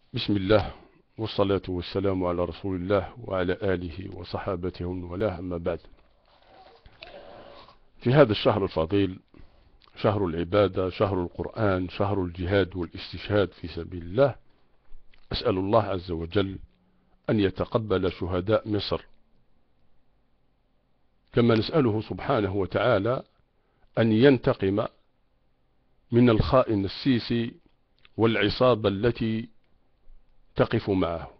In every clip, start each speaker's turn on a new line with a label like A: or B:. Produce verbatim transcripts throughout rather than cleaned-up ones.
A: بسم الله والصلاة والسلام على رسول الله وعلى آله وصحابته ومن والاه، أما بعد. في هذا الشهر الفضيل، شهر العبادة، شهر القرآن، شهر الجهاد والاستشهاد في سبيل الله، أسأل الله عز وجل أن يتقبل شهداء مصر، كما نسأله سبحانه وتعالى أن ينتقم من الخائن السيسي والعصابة التي تقف معه.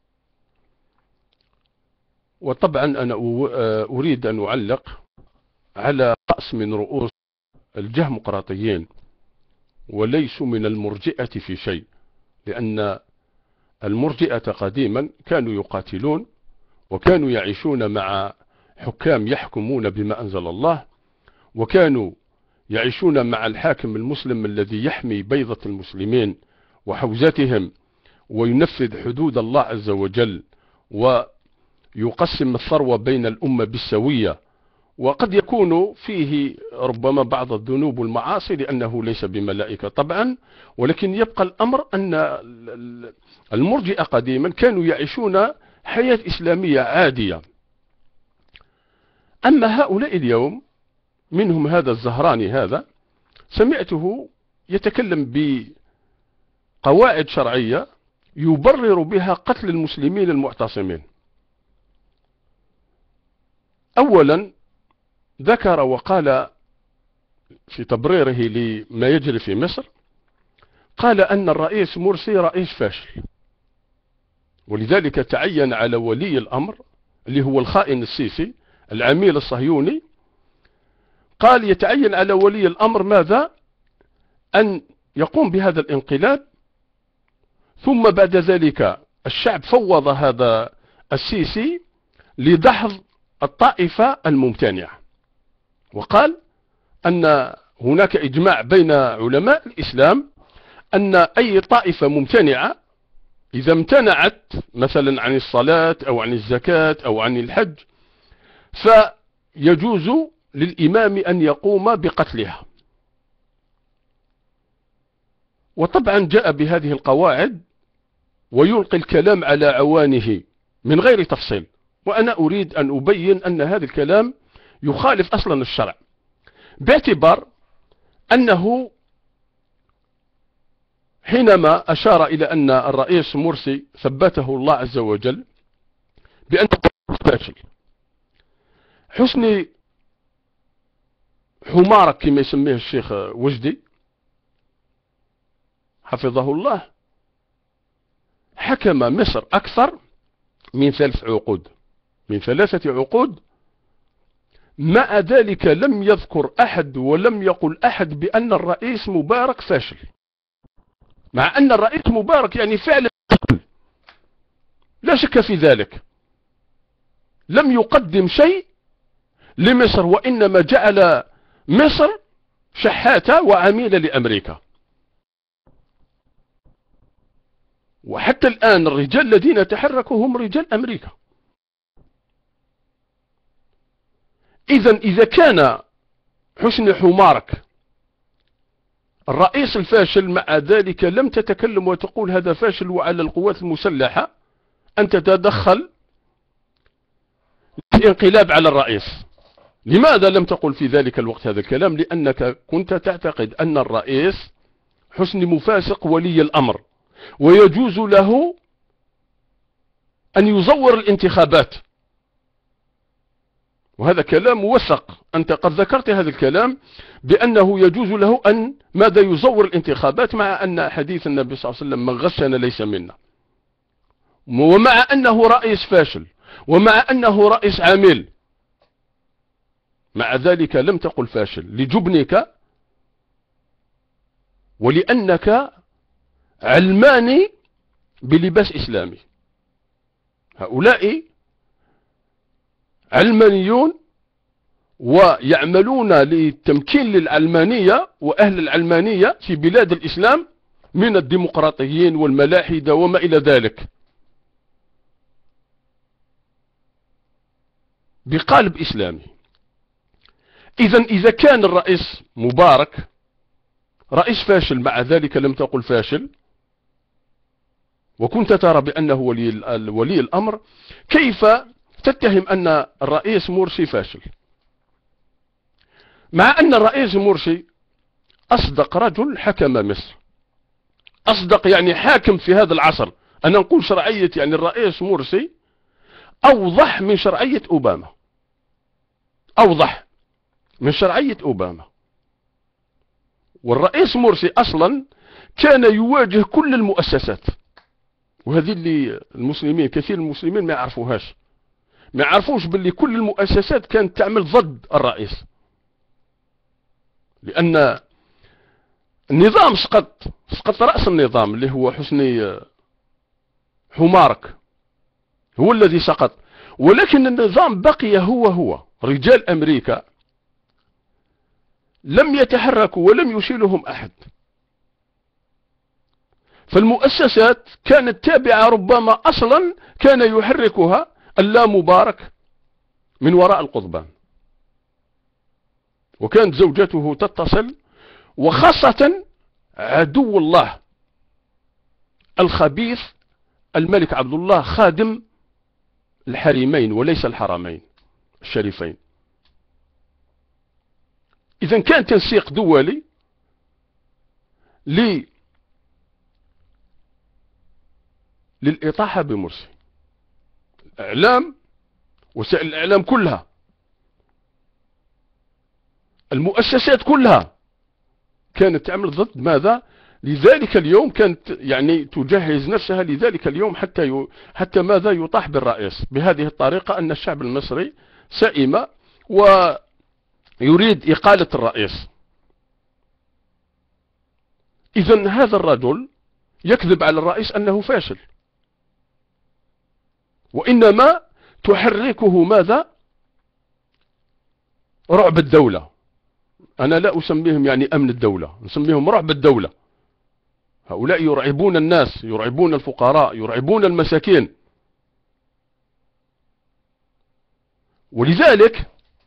A: وطبعا أنا أريد أن أعلق على رأس من رؤوس الجهمقراطيين، وليسوا من المرجئة في شيء، لأن المرجئة قديما كانوا يقاتلون وكانوا يعيشون مع حكام يحكمون بما أنزل الله، وكانوا يعيشون مع الحاكم المسلم الذي يحمي بيضة المسلمين وحوزتهم وينفذ حدود الله عز وجل ويقسم الثروة بين الأمة بالسوية، وقد يكون فيه ربما بعض الذنوب والمعاصي لأنه ليس بملائكة طبعا، ولكن يبقى الأمر أن المرجئة قديما كانوا يعيشون حياة إسلامية عادية. أما هؤلاء اليوم، منهم هذا الزهراني، هذا سمعته يتكلم بقواعد شرعية يبرر بها قتل المسلمين المعتصمين. أولا ذكر وقال في تبريره لما يجري في مصر، قال أن الرئيس مرسي رئيس فاشل، ولذلك تعين على ولي الأمر اللي هو الخائن السيسي العميل الصهيوني، قال يتعين على ولي الأمر ماذا؟ أن يقوم بهذا الانقلاب، ثم بعد ذلك الشعب فوض هذا السيسي لدحض الطائفة الممتنعة. وقال أن هناك إجماع بين علماء الإسلام أن أي طائفة ممتنعة إذا امتنعت مثلا عن الصلاة أو عن الزكاة أو عن الحج، فيجوز للإمام أن يقوم بقتلها. وطبعا جاء بهذه القواعد ويلقي الكلام على عوانه من غير تفصيل، وأنا أريد أن أبين أن هذا الكلام يخالف أصلا الشرع، باعتبار أنه حينما أشار إلى أن الرئيس مرسي ثبته الله عز وجل بأنه فاشل، حسني حمارك كما يسميه الشيخ وجدي حفظه الله، حكم مصر أكثر من ثلاث عقود من ثلاثة عقود، مع ذلك لم يذكر أحد ولم يقل أحد بأن الرئيس مبارك فاشل، مع أن الرئيس مبارك يعني فعلا لا شك في ذلك لم يقدم شيء لمصر، وإنما جعل مصر شحاتة وعميلة لأمريكا. وحتى الآن الرجال الذين تحركوا هم رجال أمريكا. إذا إذا كان حسني حمارك الرئيس الفاشل، مع ذلك لم تتكلم وتقول هذا فاشل، وعلى القوات المسلحة أن تتدخل الانقلاب على الرئيس. لماذا لم تقل في ذلك الوقت هذا الكلام؟ لأنك كنت تعتقد أن الرئيس حسني مفاسق ولي الأمر، ويجوز له أن يزور الانتخابات، وهذا كلام موثق، أنت قد ذكرت هذا الكلام بأنه يجوز له أن ماذا يزور الانتخابات، مع أن حديث النبي صلى الله عليه وسلم من غشنا ليس منا، ومع أنه رئيس فاشل، ومع أنه رئيس عامل، مع ذلك لم تقل فاشل لجبنك ولأنك علماني بلباس إسلامي. هؤلاء علمانيون ويعملون للتمكين للعلمانية وأهل العلمانية في بلاد الإسلام من الديمقراطيين والملاحدة وما إلى ذلك، بقالب إسلامي. إذا إذا كان الرئيس مبارك رئيس فاشل، مع ذلك لم تقل فاشل، وكنت ترى بأنه ولي, ولي الأمر، كيف تتهم أن الرئيس مرسي فاشل، مع أن الرئيس مرسي أصدق رجل حكم مصر، أصدق يعني حاكم في هذا العصر. أنا نقول شرعية يعني الرئيس مرسي أوضح من شرعية أوباما، أوضح من شرعية أوباما. والرئيس مرسي أصلا كان يواجه كل المؤسسات، وهذه اللي المسلمين كثير من المسلمين ما يعرفوهاش، ما يعرفوش باللي كل المؤسسات كانت تعمل ضد الرئيس، لأن النظام سقط، سقط رأس النظام اللي هو حسني حمارك، هو الذي سقط، ولكن النظام بقي هو هو. رجال أمريكا لم يتحركوا ولم يشيلهم أحد، فالمؤسسات كانت تابعة، ربما أصلا كان يحركها اللا مبارك من وراء القضبان، وكانت زوجته تتصل، وخاصة عدو الله الخبيث الملك عبد الله خادم الحرمين وليس الحرمين الشريفين. إذا كان تنسيق دولي لي للإطاحة بمرسي، الإعلام، وسائل الإعلام كلها، المؤسسات كلها كانت تعمل ضد ماذا؟ لذلك اليوم كانت يعني تجهز نفسها لذلك اليوم حتى ي... حتى ماذا يطاح بالرئيس بهذه الطريقة، أن الشعب المصري سئم ويريد إقالة الرئيس. إذن هذا الرجل يكذب على الرئيس أنه فاشل، وإنما تحركه ماذا؟ رعب الدولة. أنا لا أسميهم يعني أمن الدولة، نسميهم رعب الدولة. هؤلاء يرعبون الناس، يرعبون الفقراء، يرعبون المساكين. ولذلك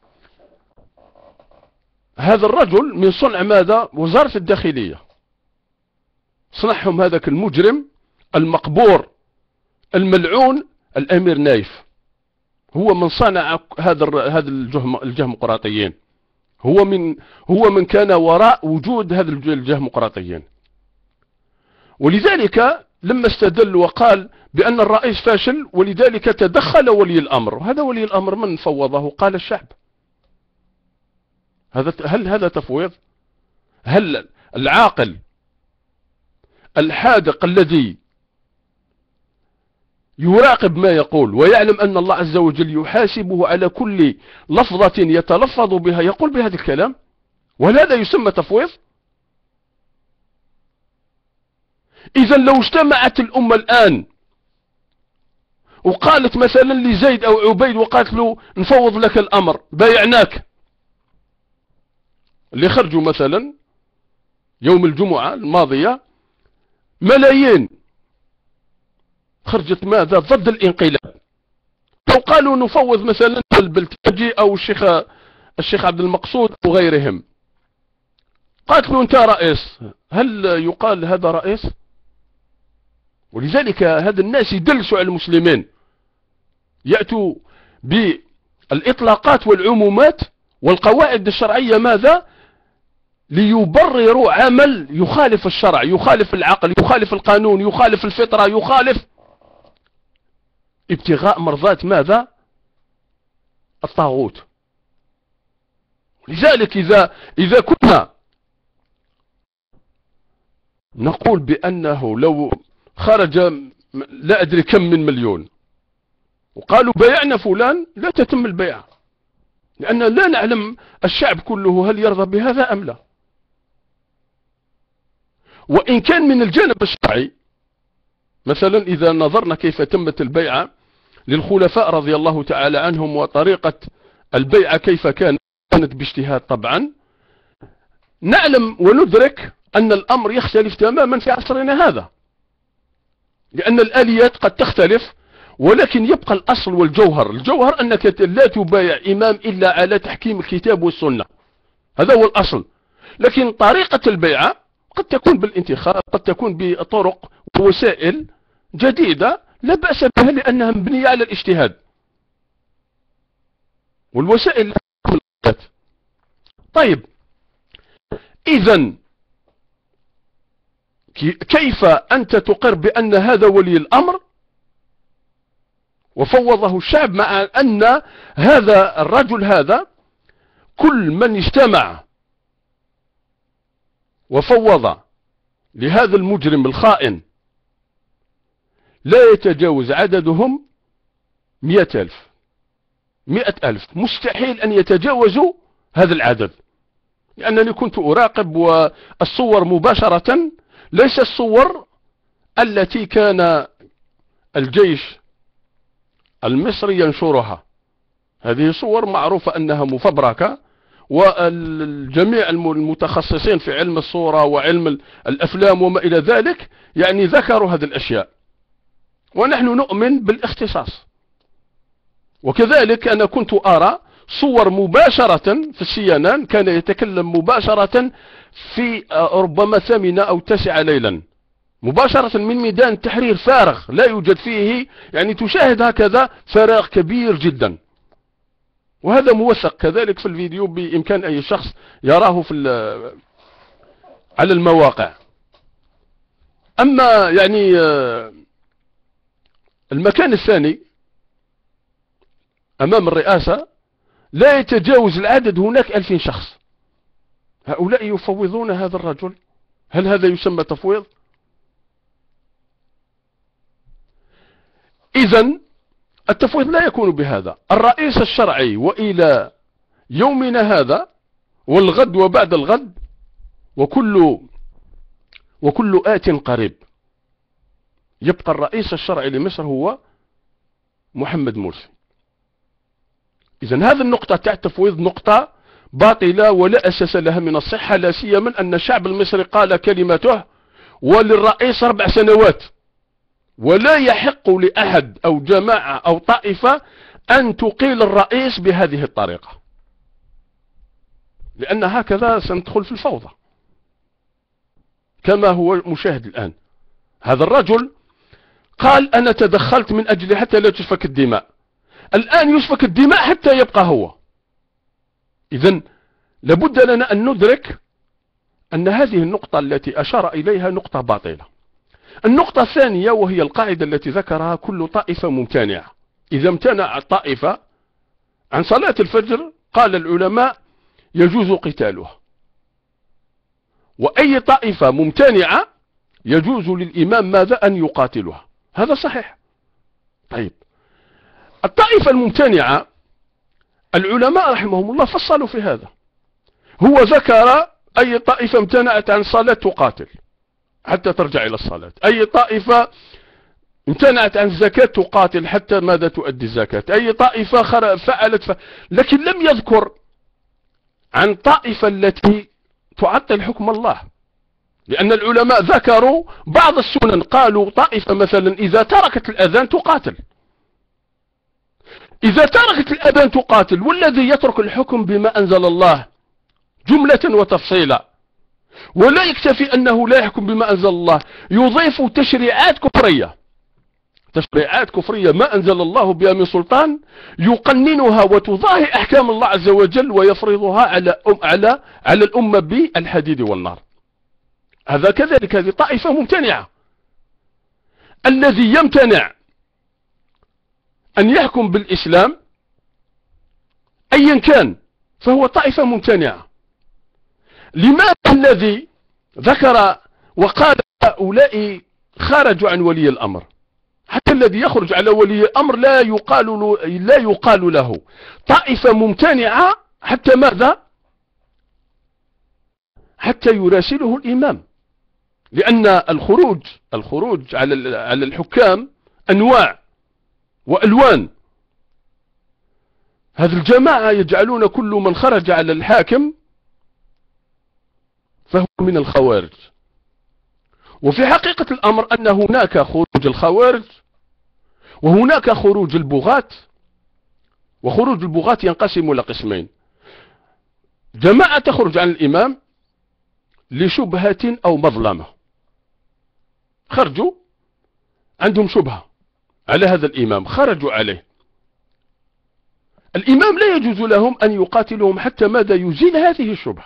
A: هذا الرجل من صنع ماذا؟ وزارة الداخلية، صنعهم هذاك المجرم المقبور الملعون الأمير نايف، هو من صنع هذا هذا الجهمقراطيين، هو من هو من كان وراء وجود هذا الجهمقراطيين. ولذلك لما استدل وقال بأن الرئيس فاشل، ولذلك تدخل ولي الأمر. هذا ولي الأمر من فوضه؟ قال الشعب. هذا هل هذا تفويض؟ هل العاقل الحاذق الذي يراقب ما يقول ويعلم أن الله عز وجل يحاسبه على كل لفظة يتلفظ بها يقول بهذا الكلام؟ وهذا يسمى تفويض؟ إذا لو اجتمعت الأمة الآن وقالت مثلا لزيد أو عبيد وقالت له نفوض لك الأمر، بايعناك، اللي خرجوا مثلا يوم الجمعة الماضية ملايين خرجت ماذا؟ ضد الانقلاب. لو قالوا نفوض مثلا البلتاجي أو الشيخ الشيخ عبد المقصود أو غيرهم، قالت له أنت رئيس، هل يقال هذا رئيس؟ ولذلك هذا الناس يدلسوا على المسلمين، يأتوا بالإطلاقات والعمومات والقواعد الشرعية ماذا؟ ليبرروا عمل يخالف الشرع، يخالف العقل، يخالف القانون، يخالف الفطرة، يخالف ابتغاء مرضات ماذا؟ الطاغوت. لذلك إذا إذا كنا نقول بأنه لو خرج لا أدري كم من مليون وقالوا بايعنا فلان، لا تتم البيعة، لأن لا نعلم الشعب كله هل يرضى بهذا أم لا. وإن كان من الجانب الشرعي مثلا إذا نظرنا كيف تمت البيعة للخلفاء رضي الله تعالى عنهم وطريقة البيعة كيف كانت باجتهاد طبعا، نعلم وندرك أن الأمر يختلف تماما في عصرنا هذا، لأن الآليات قد تختلف، ولكن يبقى الأصل والجوهر. الجوهر أنك لا تبايع إمام إلا على تحكيم الكتاب والسنة، هذا هو الأصل. لكن طريقة البيعة قد تكون بالانتخاب، قد تكون بطرق ووسائل جديدة لا بأس بها لأنها مبنية على الاجتهاد والوسائل. طيب إذن كيف أنت تقر بأن هذا ولي الأمر وفوضه الشعب، مع أن هذا الرجل هذا كل من اجتمع وفوض لهذا المجرم الخائن لا يتجاوز عددهم مئة ألف مئة ألف، مستحيل أن يتجاوزوا هذا العدد، لأنني كنت أراقب والصور مباشرة، ليس الصور التي كان الجيش المصري ينشرها، هذه صور معروفة أنها مفبركة، والجميع المتخصصين في علم الصورة وعلم الأفلام وما إلى ذلك يعني ذكروا هذه الأشياء، ونحن نؤمن بالاختصاص. وكذلك أنا كنت أرى صور مباشرة في السيانان، كان يتكلم مباشرة في ربما ثامنة أو تاسعة ليلا، مباشرة من ميدان التحرير، فارغ لا يوجد فيه، يعني تشاهد هكذا فراغ كبير جدا، وهذا موثق كذلك في الفيديو بإمكان أي شخص يراه في على المواقع. أما يعني المكان الثاني أمام الرئاسة لا يتجاوز العدد هناك ألفين شخص، هؤلاء يفوضون هذا الرجل، هل هذا يسمى تفويض؟ إذن التفويض لا يكون بهذا. الرئيس الشرعي وإلى يومنا هذا والغد وبعد الغد وكل وكل آت قريب يبقى الرئيس الشرعي لمصر هو محمد مرسي. إذن هذه النقطة تاع التفويض نقطة باطلة ولا أساس لها من الصحة، لا سيما أن الشعب المصري قال كلمته وللرئيس أربع سنوات، ولا يحق لأحد أو جماعة أو طائفة أن تقيل الرئيس بهذه الطريقة، لأن هكذا سندخل في الفوضى كما هو مشاهد الآن. هذا الرجل قال أنا تدخلت من أجل حتى لا تسفك الدماء، الآن يسفك الدماء حتى يبقى هو. إذن لابد لنا أن ندرك أن هذه النقطة التي أشار إليها نقطة باطلة. النقطة الثانية وهي القاعدة التي ذكرها كل طائفة ممتنعة، إذا امتنع الطائفة عن صلاة الفجر قال العلماء يجوز قتالها، وأي طائفة ممتنعة يجوز للإمام ماذا؟ أن يقاتلها، هذا صحيح. طيب الطائفة الممتنعة العلماء رحمهم الله فصلوا في هذا، هو ذكر أي طائفة امتنعت عن الصلاة تقاتل حتى ترجع إلى الصلاة، أي طائفة امتنعت عن الزكاة تقاتل حتى ماذا؟ تؤدي الزكاة، أي طائفة فعلت ف... لكن لم يذكر عن طائفة التي تعطل حكم الله، لأن العلماء ذكروا بعض السنن، قالوا طائفة مثلا إذا تركت الأذان تقاتل، إذا تركت الأذان تقاتل، والذي يترك الحكم بما أنزل الله جملة وتفصيلا ولا يكتفي أنه لا يحكم بما أنزل الله، يضيف تشريعات كفرية، تشريعات كفرية ما أنزل الله بها من سلطان، يقننها وتضاهي أحكام الله عز وجل ويفرضها على أم على على الأمة بالحديد والنار. هذا كذلك هذه طائفة ممتنعة. الذي يمتنع أن يحكم بالإسلام أيا كان فهو طائفة ممتنعة. لماذا الذي ذكر وقال هؤلاء خرجوا عن ولي الأمر؟ حتى الذي يخرج على ولي الأمر لا يقال له لا يقال له طائفة ممتنعة حتى ماذا؟ حتى يراسله الإمام، لأن الخروج الخروج على على الحكام أنواع وألوان. هذه الجماعة يجعلون كل من خرج على الحاكم فهو من الخوارج، وفي حقيقة الأمر أن هناك خروج الخوارج وهناك خروج البغاة، وخروج البغاة ينقسم إلى قسمين: جماعة تخرج عن الإمام لشبهة أو مظلمة، خرجوا عندهم شبهة على هذا الإمام، خرجوا عليه. الإمام لا يجوز لهم أن يقاتلهم حتى ماذا؟ يزيل هذه الشبهة.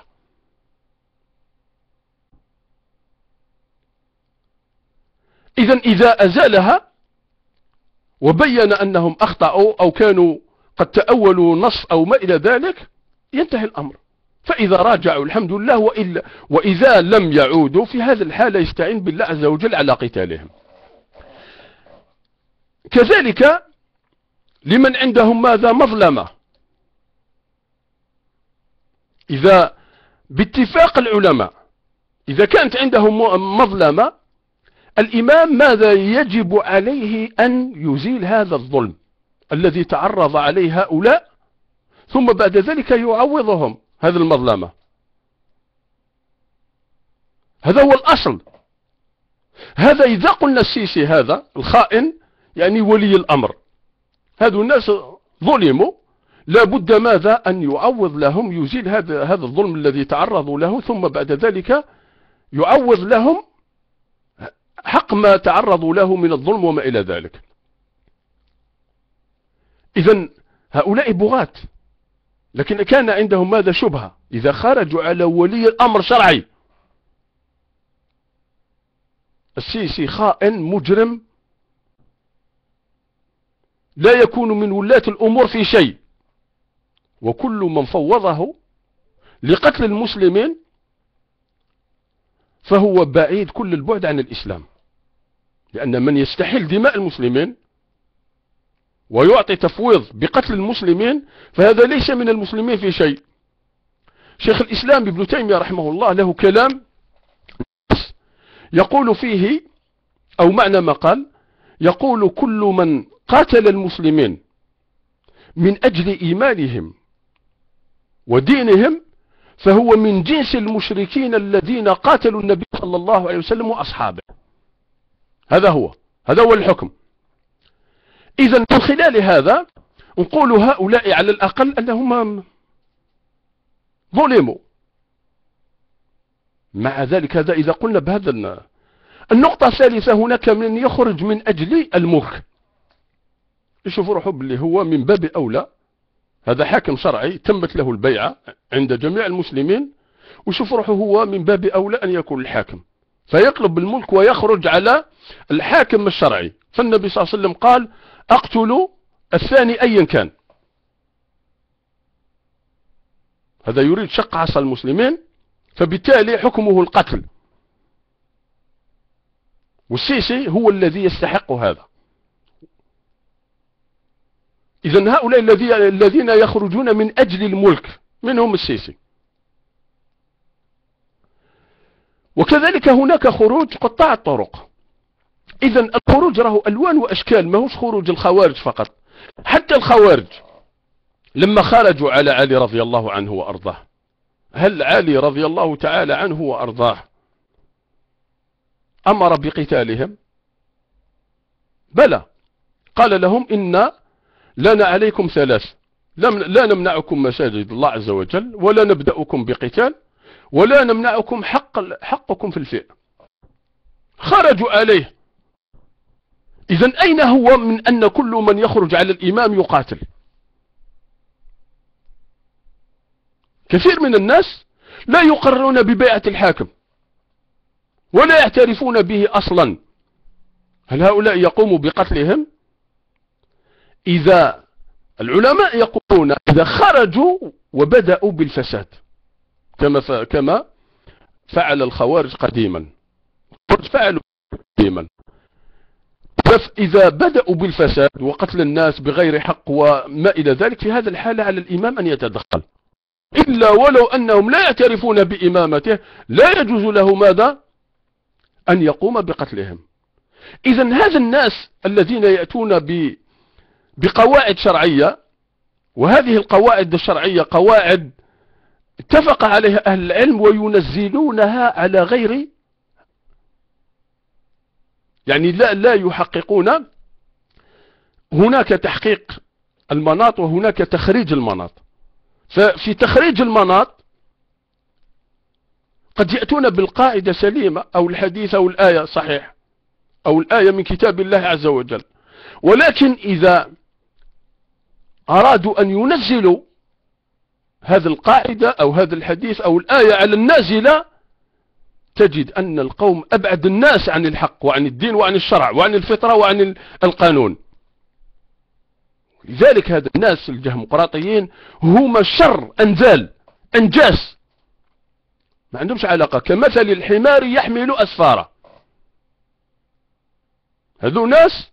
A: إذن إذا أزالها وبين أنهم أخطأوا أو كانوا قد تأولوا نص أو ما إلى ذلك، ينتهي الأمر. فإذا راجعوا الحمد لله، وإلا وإذا لم يعودوا في هذه الحالة يستعين بالله عز وجل على قتالهم. كذلك لمن عندهم ماذا؟ مظلمة. إذا باتفاق العلماء إذا كانت عندهم مظلمة، الإمام ماذا يجب عليه؟ أن يزيل هذا الظلم الذي تعرض عليه هؤلاء، ثم بعد ذلك يعوضهم هذه المظلمة. هذا هو الأصل. هذا إذا قلنا السيسي هذا الخائن يعني ولي الأمر، هذو الناس ظلموا، لابد ماذا؟ أن يعوض لهم، يزيل هذا هذا الظلم الذي تعرضوا له، ثم بعد ذلك يعوض لهم حق ما تعرضوا له من الظلم وما إلى ذلك. إذن هؤلاء بغاة، لكن كان عندهم ماذا؟ شبهة. إذا خرجوا على ولي الأمر شرعي، السيسي خائن مجرم لا يكون من ولاة الأمور في شيء، وكل من فوضه لقتل المسلمين فهو بعيد كل البعد عن الإسلام، لأن من يستحل دماء المسلمين ويعطي تفويض بقتل المسلمين فهذا ليس من المسلمين في شيء. شيخ الإسلام ابن تيمية رحمه الله له كلام يقول فيه، أو معنى ما قال، يقول: كل من قاتل المسلمين من أجل إيمانهم ودينهم فهو من جنس المشركين الذين قاتلوا النبي صلى الله عليه وسلم وأصحابه. هذا هو هذا هو الحكم. إذن من خلال هذا نقول هؤلاء على الأقل أنهم ظلموا. مع ذلك هذا إذا قلنا بهذا النقطة الثالثة، هناك من يخرج من أجل الملك، يشوف روحه باللي هو من باب أولى، هذا حاكم شرعي تمت له البيعة عند جميع المسلمين، ويشوف روحه هو من باب أولى أن يكون الحاكم، فيقلب الملك ويخرج على الحاكم الشرعي. فالنبي صلى الله عليه وسلم قال: اقتلوا الثاني أيا كان. هذا يريد شق عصا المسلمين، فبالتالي حكمه القتل، والسيسي هو الذي يستحق هذا. إذن هؤلاء الذين يخرجون من أجل الملك منهم السيسي. وكذلك هناك خروج قطاع الطرق. إذن الخروج له ألوان وأشكال، ما هوش خروج الخوارج فقط. حتى الخوارج لما خرجوا على علي رضي الله عنه وأرضاه، هل علي رضي الله تعالى عنه وأرضاه أمر بقتالهم؟ بلى، قال لهم: إن لنا عليكم ثلاث، لا نمنعكم مساجد الله عز وجل، ولا نبدأكم بقتال، ولا نمنعكم حق حقكم في الفئة. خرجوا عليه. إذن أين هو من أن كل من يخرج على الإمام يقاتل؟ كثير من الناس لا يقررون ببيعة الحاكم ولا يعترفون به أصلا. هل هؤلاء يقوموا بقتلهم؟ إذا العلماء يقولون إذا خرجوا وبدأوا بالفساد كما كما فعل الخوارج قديما، فعلوا قديما، إذا بدأوا بالفساد وقتل الناس بغير حق وما إلى ذلك، في هذا الحالة على الإمام أن يتدخل، إلا ولو أنهم لا يعترفون بإمامته لا يجوز له ماذا؟ أن يقوم بقتلهم. إذن هذا الناس الذين يأتون ب بقواعد شرعية، وهذه القواعد الشرعية قواعد اتفق عليها أهل العلم وينزلونها على غير، يعني لا لا يحققون، هناك تحقيق المناط وهناك تخريج المناط. ففي تخريج المناط قد يأتون بالقاعدة سليمة أو الحديث أو الآية صحيح، أو الآية من كتاب الله عز وجل. ولكن إذا أرادوا أن ينزلوا هذه القاعدة أو هذا الحديث أو الآية على النازلة، تجد أن القوم أبعد الناس عن الحق وعن الدين وعن الشرع وعن الفطرة وعن القانون. لذلك هذا الناس الديمقراطيين هم شر أنزال أنجاس، ما عندهمش علاقة، كمثل الحمار يحمل أسفاره. هذو ناس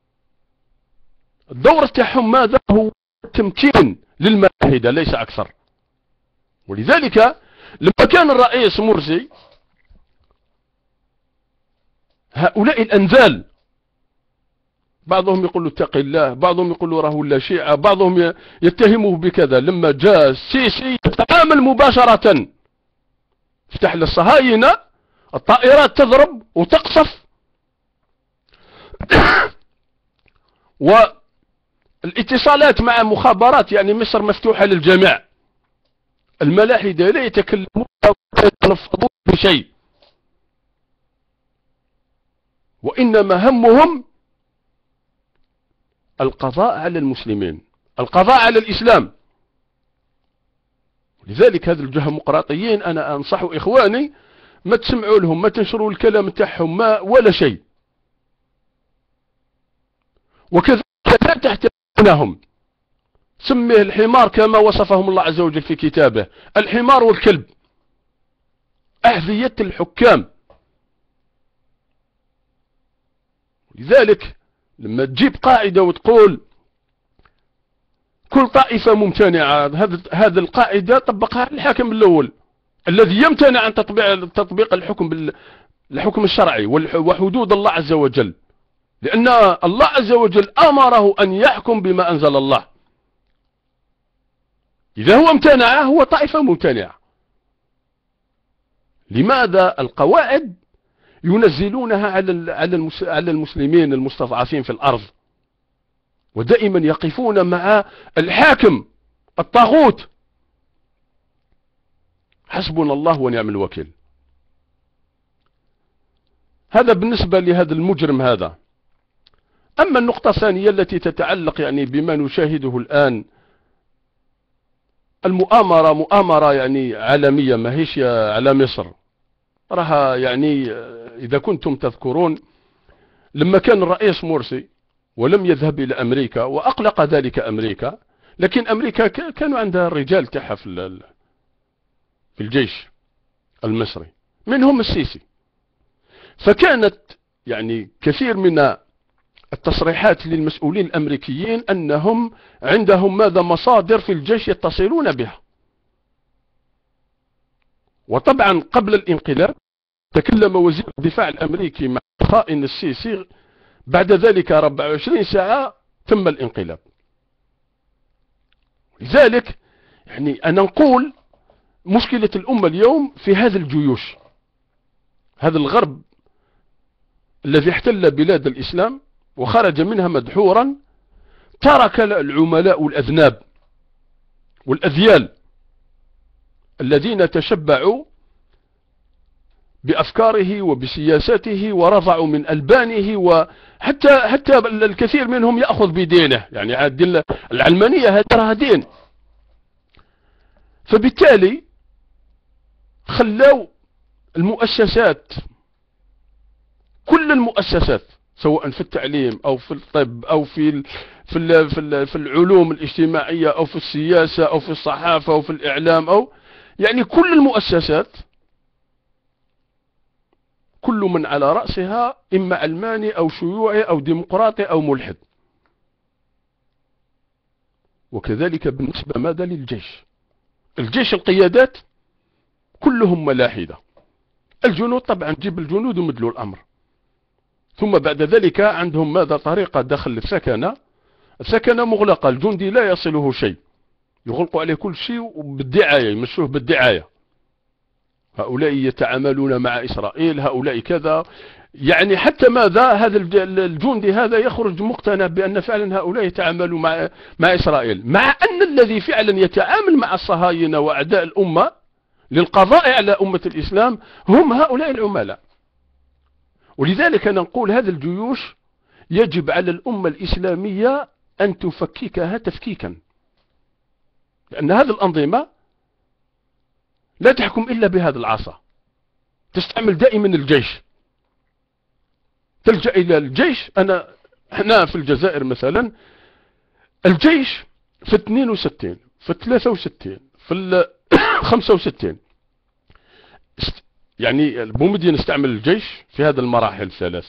A: الدور تاعهم ماذا؟ هو تمكين للملاحدة ليس أكثر. ولذلك لما كان الرئيس مرسي هؤلاء الأنزال، بعضهم يقول له اتق الله، بعضهم يقول له راه ولا شيعة، بعضهم يتهمه بكذا، لما جاء السيسي يتعامل مباشرة، فتح للصهاينة الطائرات تضرب وتقصف، والاتصالات مع مخابرات يعني مصر مفتوحة للجميع. الملاحدة لا يتكلمون ولا يتلفظون بشيء، وإنما همهم القضاء على المسلمين، القضاء على الإسلام. لذلك هذا الديمقراطيين أنا أنصح إخواني ما تسمعوا لهم، ما تنشروا الكلام تاعهم ما ولا شيء، وكذلك لا تحترمونهم. سميه الحمار كما وصفهم الله عز وجل في كتابه، الحمار والكلب، أحذية الحكام. لذلك لما تجيب قاعدة وتقول كل طائفة ممتنعة، هذه القاعدة طبقها الحاكم الأول الذي يمتنع عن تطبيق تطبيق الحكم بالحكم الشرعي وحدود الله عز وجل، لأن الله عز وجل أمره أن يحكم بما أنزل الله. إذا هو امتنع هو طائفة ممتنعة. لماذا القواعد ينزلونها على على المسلمين المستضعفين في الأرض، ودائما يقفون مع الحاكم الطاغوت؟ حسبنا الله ونعم الوكيل. هذا بالنسبة لهذا المجرم هذا. أما النقطة الثانية التي تتعلق يعني بما نشاهده الآن، المؤامرة مؤامرة يعني عالمية، ما هيش على مصر. راها يعني إذا كنتم تذكرون لما كان الرئيس مرسي ولم يذهب إلى أمريكا وأقلق ذلك أمريكا، لكن أمريكا كانوا عندها الرجال تاعها في في الجيش المصري منهم السيسي، فكانت يعني كثير من التصريحات للمسؤولين الأمريكيين أنهم عندهم ماذا مصادر في الجيش يتصلون بها. وطبعا قبل الانقلاب تكلم وزير الدفاع الأمريكي مع خائن السيسي، بعد ذلك أربعة وعشرين ساعة تم الانقلاب. لذلك يعني أنا نقول مشكلة الأمة اليوم في هذا الجيوش، هذا الغرب الذي احتل بلاد الإسلام وخرج منها مدحورا، ترك العملاء والأذناب والأذيال الذين تشبعوا بأفكاره وبسياساته ورضعوا من ألبانه، وحتى حتى الكثير منهم يأخذ بدينه، يعني عاد العلمانية هذا راه دين. فبالتالي خلوا المؤسسات، كل المؤسسات سواء في التعليم أو في الطب أو في في في, في العلوم الاجتماعية أو في السياسة أو في الصحافة أو في الإعلام، أو يعني كل المؤسسات كل من على رأسها إما علماني أو شيوعي أو ديمقراطي أو ملحد. وكذلك بالنسبة ماذا للجيش، الجيش القيادات كلهم ملاحدة، الجنود طبعا جيب الجنود ومدلوا الأمر، ثم بعد ذلك عندهم ماذا طريقة دخل السكنة، السكنة مغلقة، الجندي لا يصله شيء، يغلقوا عليه كل شيء بالدعاية، يمشوه بالدعاية. هؤلاء يتعاملون مع إسرائيل، هؤلاء كذا، يعني حتى ماذا هذا الجندي هذا يخرج مقتنع بأن فعلا هؤلاء يتعاملوا مع مع إسرائيل، مع أن الذي فعلا يتعامل مع الصهاينة وأعداء الأمة للقضاء على أمة الإسلام هم هؤلاء العملاء. ولذلك أنا نقول هذه الجيوش يجب على الأمة الإسلامية أن تفككها تفكيكا، لأن هذه الأنظمة لا تحكم إلا بهذا العصا، تستعمل دائما الجيش، تلجأ إلى الجيش. أنا احنا في الجزائر مثلا الجيش في اثنين وستين، في ثلاثة وستين، في خمسة وستين، يعني بومدين استعمل الجيش في هذه المراحل الثلاثة،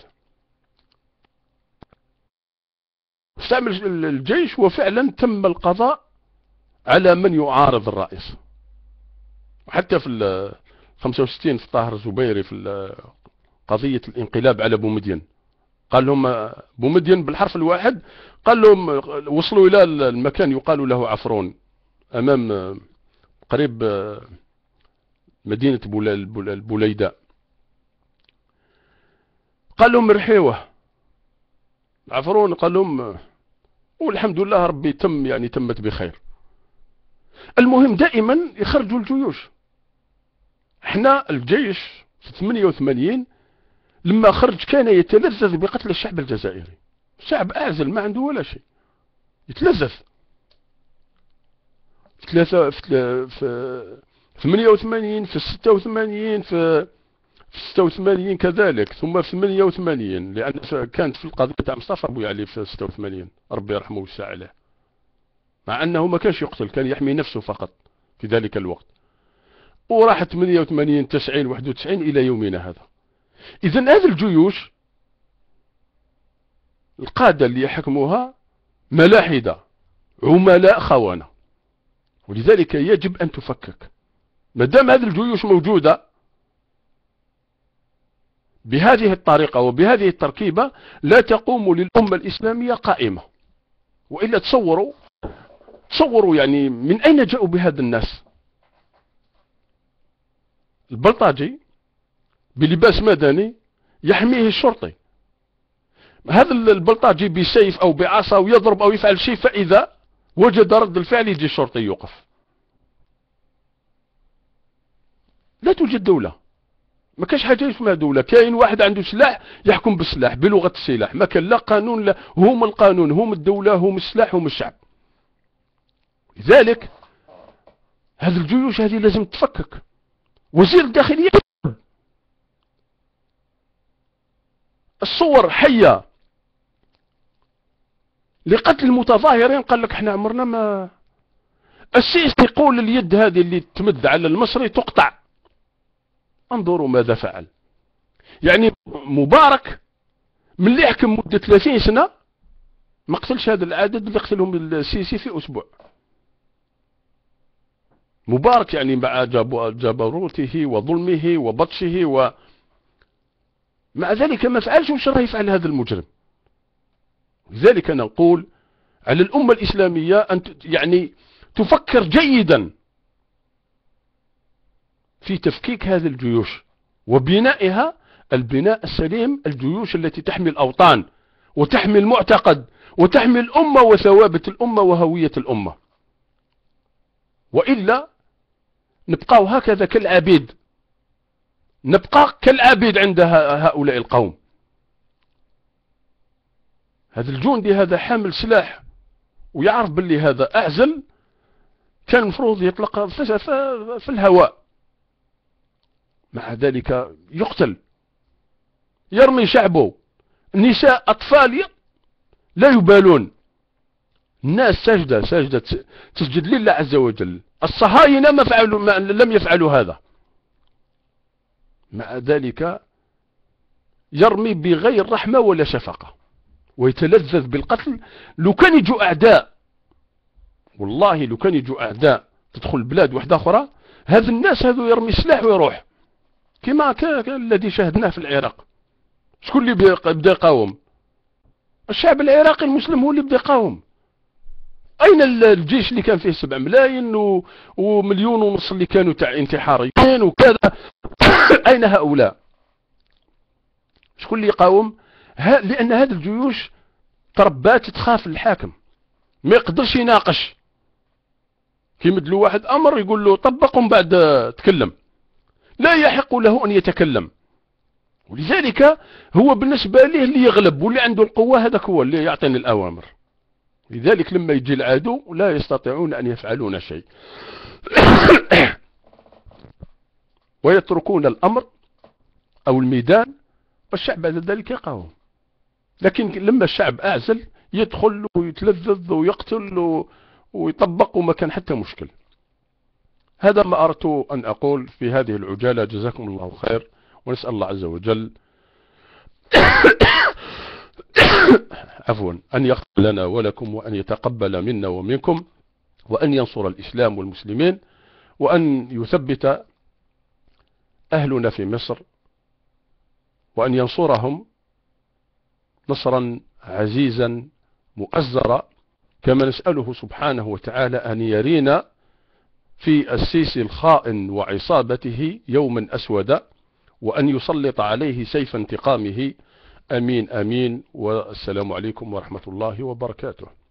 A: استعمل الجيش وفعلا تم القضاء على من يعارض الرئيس. وحتى في خمسة وستين في طاهر الزبيري في قضية الانقلاب على بومدين، قال لهم بومدين بالحرف الواحد، قال لهم وصلوا إلى المكان يقال له عفرون أمام قريب مدينة البوليداء، قال لهم رحيوه عفرون، قال لهم والحمد لله ربي تم يعني تمت بخير. المهم دائما يخرجوا الجيوش. احنا الجيش في ثمانية وثمانين لما خرج كان يتلذذ بقتل الشعب الجزائري، شعب اعزل ما عنده ولا شيء، يتلذذ. في ثلاثة في في ثمانية وثمانين، في ستة وثمانين، في في ستة وثمانين كذلك، ثم في ثمانية وثمانين، لأن كانت في القضية تاع مصطفى بويعلي في ستة وثمانين ربي يرحمه ويوسع عليه، مع أنه ما كانش يقتل، كان يحمي نفسه فقط في ذلك الوقت. وراحت ثمانية وثمانين، تسعين، واحد وتسعين إلى يومنا هذا. إذا هذه الجيوش القادة اللي يحكموها ملاحدة عملاء خونة، ولذلك يجب أن تفكك. ما دام هذه الجيوش موجودة بهذه الطريقة وبهذه التركيبة لا تقوم للأمة الإسلامية قائمة. وإلا تصوروا تصوروا يعني من أين جاءوا بهذا الناس؟ البلطجي بلباس مدني يحميه الشرطي، هذا البلطجي بسيف أو بعصا ويضرب أو يفعل شيء، فإذا وجد رد الفعل يجي الشرطي يوقف. لا توجد دولة، ما كاش حاجة اسمها دولة، كاين واحد عنده سلاح يحكم بالسلاح بلغة السلاح، ما كان لا قانون، لا هم القانون، هم الدولة، هم السلاح، هم الشعب. لذلك هذه الجيوش هذه لازم تفكك. وزير الداخلية الصور حية لقتل المتظاهرين، قال لك احنا عمرنا ما. السيسي يقول اليد هذه اللي تمد على المصري تقطع، انظروا ماذا فعل. يعني مبارك من اللي يحكم مدة ثلاثين سنة ما قتلش هذا العدد اللي قتلهم السيسي في أسبوع. مبارك يعني مع جبروته وظلمه وبطشه، ومع ذلك ما فعلش وش راه يفعل هذا المجرم. لذلك نقول على الأمة الإسلامية أن يعني تفكر جيدا في تفكيك هذه الجيوش وبنائها البناء السليم، الجيوش التي تحمي الأوطان وتحمي المعتقد وتحمي الأمة وثوابت الأمة وهوية الأمة. وإلا نبقى هكذا كالعبيد، نبقى كالعبيد عند هؤلاء القوم. هذا الجندي هذا حامل سلاح ويعرف باللي هذا أعزل، كان المفروض يطلق في الهواء، مع ذلك يقتل، يرمي شعبه، نساء، أطفال لا يبالون. الناس ساجدة ساجدة تسجد لله عز وجل. الصهاينة ما فعلوا ما لم يفعلوا هذا، مع ذلك يرمي بغير رحمة ولا شفقة ويتلذذ بالقتل. لو كان يجوا أعداء، والله لو كان يجوا أعداء تدخل بلاد واحدة أخرى، هذا الناس هذو يرمي سلاح ويروح، كما الذي شاهدناه في العراق. شكون اللي بدا يقاوم؟ الشعب العراقي المسلم هو اللي بدا يقاوم. أين الجيش اللي كان فيه سبع ملايين و... ومليون ونص اللي كانوا تاع انتحاريين وكذا؟ أين هؤلاء؟ شكون اللي يقاوم؟ ها... لأن هذه الجيوش تربات تخاف الحاكم، ما يقدرش يناقش. كيمد له واحد أمر يقول له طبق ومن بعد تكلم، لا يحق له أن يتكلم. ولذلك هو بالنسبة له اللي يغلب واللي عنده القوة هذاك هو اللي يعطيني الأوامر. لذلك لما يجي العدو لا يستطيعون أن يفعلون شيء ويتركون الأمر أو الميدان والشعب بعد ذلك يقاوم. لكن لما الشعب أعزل يدخل ويتلذذ ويقتل ويطبق وما كان حتى مشكل. هذا ما أردت أن أقول في هذه العجالة. جزاكم الله خير، ونسأل الله عز وجل عفوا أن يغفر لنا ولكم، وأن يتقبل منا ومنكم، وأن ينصر الإسلام والمسلمين، وأن يثبت أهلنا في مصر، وأن ينصرهم نصرا عزيزا مؤزرا، كما نسأله سبحانه وتعالى أن يرينا في السيسي الخائن وعصابته يوما أسودا، وأن يسلط عليه سيف انتقامه. أمين أمين، والسلام عليكم ورحمة الله وبركاته.